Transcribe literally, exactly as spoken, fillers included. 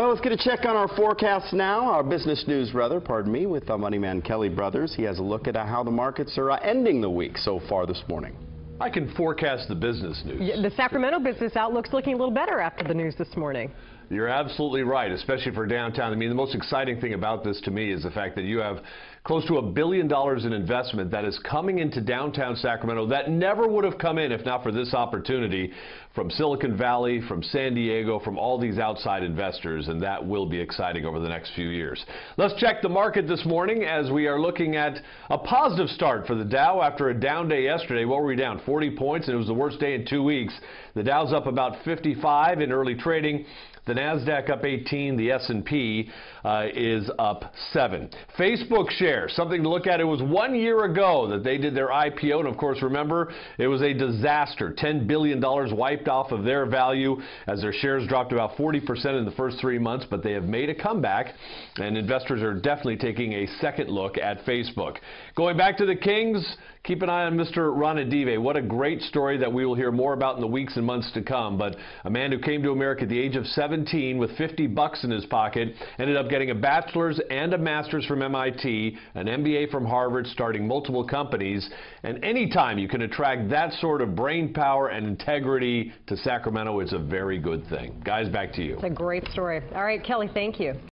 Well, let's get a check on our forecast now. Our business news, rather, pardon me, with uh, money man Kelly Brothers. He has a look at uh, how the markets are uh, ending the week so far this morning. I can forecast the business news. Yeah, the Sacramento business outlook's looking a little better after the news this morning. You're absolutely right, especially for downtown. I mean, the most exciting thing about this to me is the fact that you have close to a billion dollars in investment that is coming into downtown Sacramento that never would have come in if not for this opportunity from Silicon Valley, from San Diego, from all these outside investors, and that will be exciting over the next few years. Let's check the market this morning as we are looking at a positive start for the Dow after a down day yesterday. What were we down? forty points, and it was the worst day in two weeks. The Dow's up about fifty-five in early trading. The NASDAQ up eighteen, the S and P uh, is up seven. Facebook shares, something to look at. It was one year ago that they did their I P O, and of course, remember, it was a disaster. ten billion dollars wiped off of their value as their shares dropped about forty percent in the first three months, but they have made a comeback, and investors are definitely taking a second look at Facebook. Going back to the Kings, keep an eye on Mister Ranadive. What a great story that we will hear more about in the weeks and months to come, but a man who came to America at the age of seventeen with fifty bucks in his pocket ended up getting a bachelor's and a master's from M I T, an M B A from Harvard, starting multiple companies, and anytime you can attract that sort of brain power and integrity to Sacramento, it's a very good thing. Guys, back to you. It's a great story. All right, Kelly, thank you.